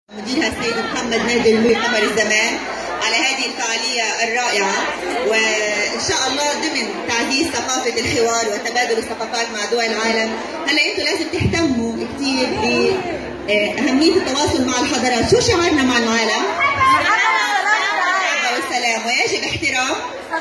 مديرها السيد محمد نادر النوري قمر الزمان على هذه الفعالية الرائعة، وإن شاء الله ضمن تعزيز ثقافة الحوار وتبادل الثقافات مع دول العالم. هلا انتم لازم تهتموا كثير بأهمية التواصل مع الحضارات. شو شعارنا مع العالم؟ والسلام، ويجب احترام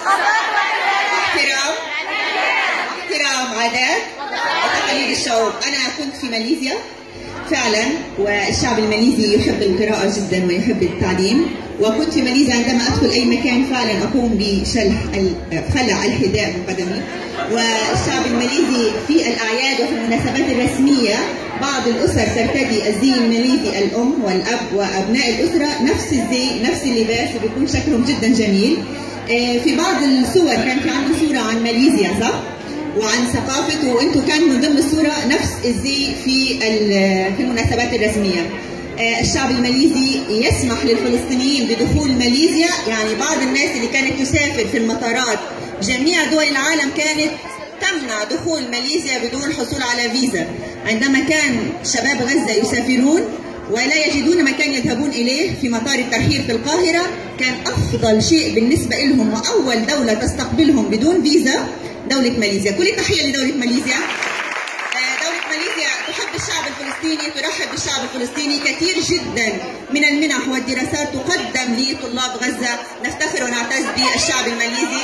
عادات وتقاليد الشعوب. أنا كنت في ماليزيا فعلا، والشعب الماليزي يحب القراءة جدا ويحب التعليم، وكنت في ماليزيا عندما أدخل أي مكان فعلا أقوم بخلع الحذاء من قدمي. والشعب الماليزي في الأعياد وفي المناسبات الرسمية بعض الأسر ترتدي الزي الماليزي، الأم والأب وأبناء الأسرة نفس الزي نفس اللباس، وبيكون شكلهم جدا جميل. في بعض الصور كان في عندنا صورة عن ماليزيا صح؟ وعن ثقافته، وانتم كان من ضمن الصوره نفس الزي في المناسبات الرسميه. الشعب الماليزي يسمح للفلسطينيين بدخول ماليزيا، يعني بعض الناس اللي كانت تسافر في المطارات جميع دول العالم كانت تمنع دخول ماليزيا بدون حصول على فيزا. عندما كان شباب غزه يسافرون ولا يجدون مكان يذهبون إليه في مطار الترحيل في القاهرة، كان أفضل شيء بالنسبة لهم وأول دولة تستقبلهم بدون فيزا دولة ماليزيا. كل التحية لدولة ماليزيا. دولة ماليزيا تحب الشعب الفلسطيني، ترحب بالشعب الفلسطيني. كثير جدا من المنح والدراسات تقدم لطلاب غزة. نفتخر ونعتز بالشعب الماليزي.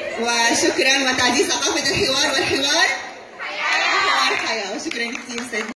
وشكرا، وتعزيز ثقافة الحوار، والحوار حياة. وشكرا كثير سيد.